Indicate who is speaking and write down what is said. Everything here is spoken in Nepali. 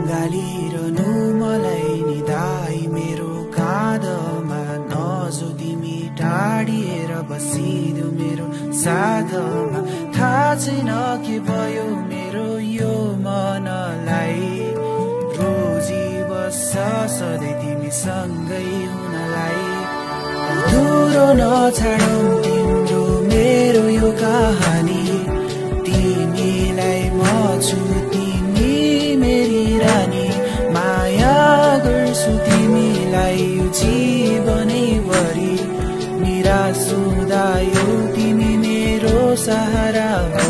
Speaker 1: गालिरहनु मलाई नि दाइ मेरो काँधमा नजो तिमी टाढिएर बसिदेऊ मेरो साथमा थाहा छैन के भयो मेरो यो मनलाई रोजी बस्छ सधैँ तिमीसँगै हुनलाई अधुरो नछाडौ तिम्रो मेरो यो कहानी तिमीलाई म छु तिमी मेरी रानी माया गर्छु तिमीलाई यो जीवनैभरि निराश हुँदा यो तिमी मेरो सहारा